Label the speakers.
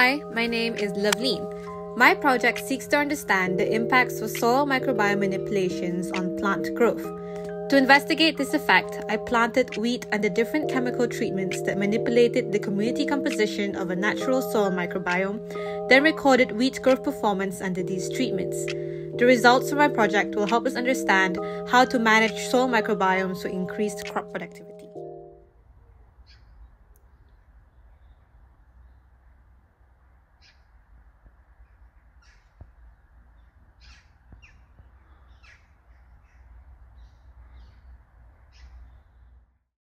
Speaker 1: Hi, my name is Loveline. My project seeks to understand the impacts of soil microbiome manipulations on plant growth. To investigate this effect, I planted wheat under different chemical treatments that manipulated the community composition of a natural soil microbiome, then recorded wheat growth performance under these treatments. The results from my project will help us understand how to manage soil microbiomes for increased crop productivity.